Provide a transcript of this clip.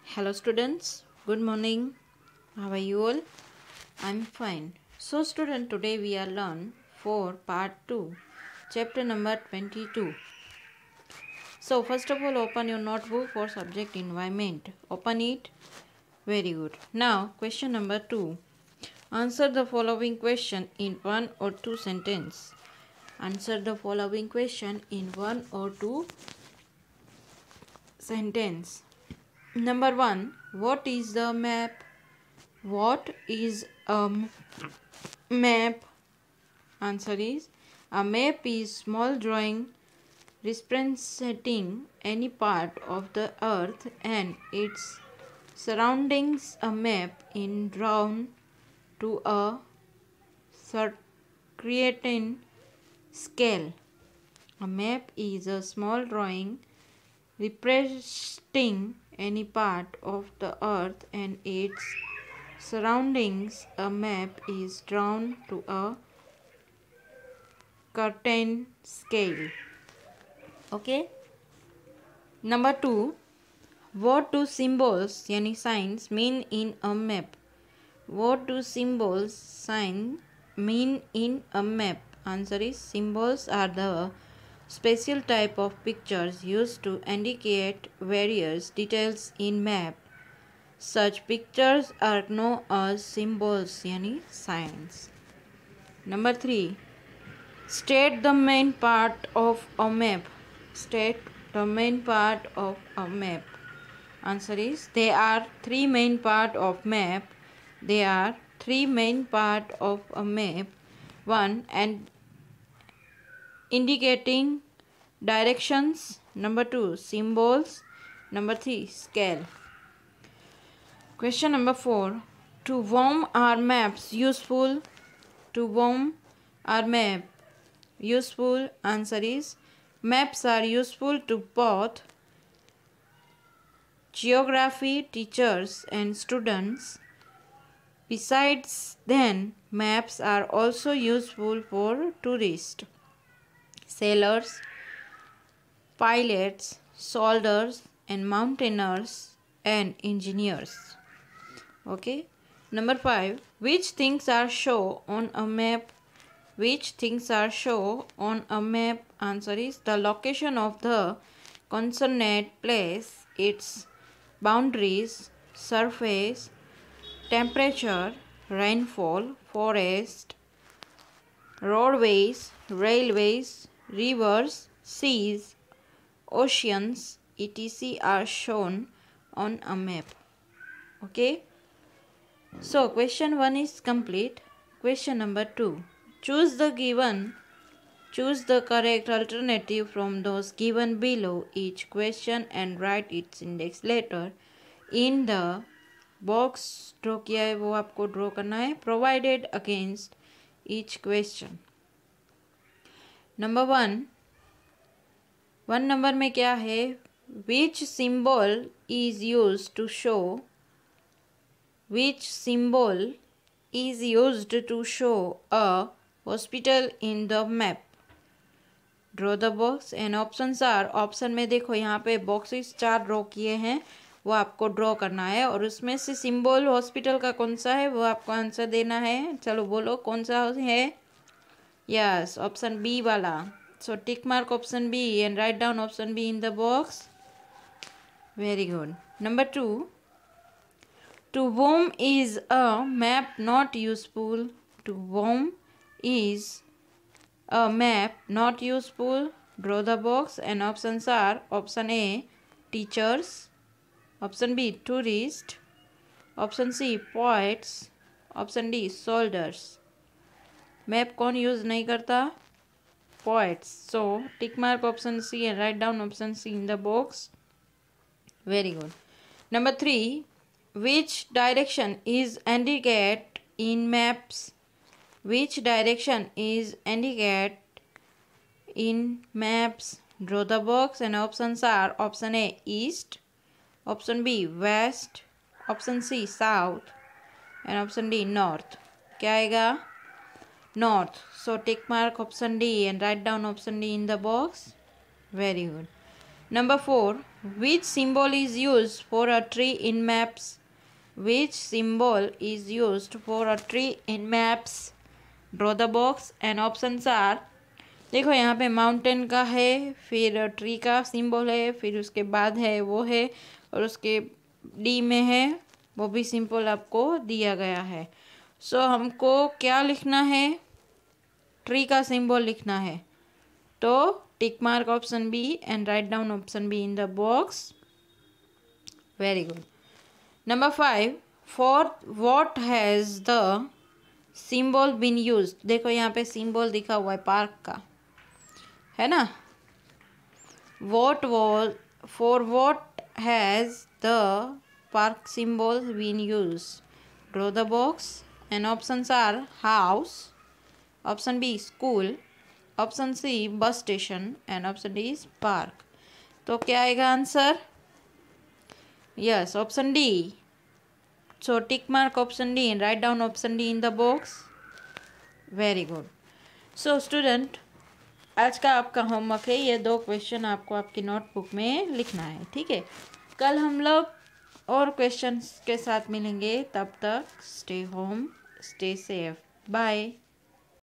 Hello students, good morning. How are you all? I'm fine. So student, today we are learn for part 2, chapter number 22. So first of all, open your notebook for subject environment. Open it. Very good. Now question number 2. Answer the following question in one or two sentence. Answer the following question in one or two sentence. Number 1. What is the map? What is a map? Answer is, a map is small drawing representing any part of the earth and its surroundings. A map is drawn to a certain scale. A map is a small drawing representing any part of the earth and its surroundings. A map is drawn to a certain scale. Okay. Number 2. What do symbols यानी signs mean in a map? What do symbols sign mean in a map? Answer is, symbols are the special type of pictures used to indicate various details in map. Such pictures are known as symbols यानी signs. Number 3. State the main part of a map. State the main part of a map. Answer is, there are three main part of map. There are three main part of a map. 1. And indicating directions. Number 2. Symbols. Number 3. Scale. Question number 4. To whom are maps useful? To whom are maps useful? Answer is, maps are useful to both geography teachers and students. Besides then, maps are also useful for tourists, sailors, pilots, soldiers and mountaineers and engineers. Okay. Number 5. Which things are shown on a map? Which things are shown on a map? Answer is, the location of the concerned place, its boundaries, surface, temperature, rainfall, forest, roadways, railways, rivers, seas, oceans, etc. are shown on a map. Okay. So question 1 is complete. Question number 2. Choose the correct alternative from those given below each question and write its index letter in the box. Draw किया है वो आपको draw करना है provided against each question. Number 1 number में क्या है? Which symbol is used to show? Which symbol is used to show a hospital in the map? Draw the box and options are. Option में देखो यहाँ पे boxes 4 draw किए हैं, वो आपको ड्रॉ करना है और उसमें से सिंबल हॉस्पिटल का कौन सा है वो आपको आंसर देना है. चलो बोलो कौन सा है. यस, ऑप्शन बी वाला. So tick mark option B and write down option B in the box. Very good. Number 2. To whom is a map not useful? To whom is a map not useful? Draw the box and options are option A teachers, option B tourist, option C poets, option D soldiers. Map कौन use नहीं करता? Poets. So tick mark option C and write down option C in the box. Very good. Number 3. Which direction is indicated in maps? Which direction is indicated in maps? Draw the box and options are option A east, option B west, option C south and option D north. क्या आएगा? North. So tick mark option D and write down option D in the box. Very good. Number 4. Which symbol is used for a tree in maps? Which symbol is used for a tree in maps? Draw the box and options are, देखो यहाँ पे mountain का है, फिर tree का symbol है, फिर उसके बाद है वो है, और उसके डी में है वो भी सिंबल आपको दिया गया है। सो हमको क्या लिखना है? ट्री का सिंबल लिखना है। तो tick mark option B and write down option B in the box. Very good. Number 5. For what has the symbol been use? देखो यहाँ पे सिंबल दिखा हुआ है पार्क का, है ना। What was, for what has the park symbol been use? Draw the box and options are house, option B school, option C bus station and option D is park. तो क्या आएगा answer? Yes, option D. So tick mark option D and write down option D in the box. Very good. So student, आज का आपका homework है, ये 2 question आपको आपकी नोटबुक में लिखना है, ठीक है। कल हम लोग और क्वेश्चंस के साथ मिलेंगे, तब तक stay home, stay safe, bye.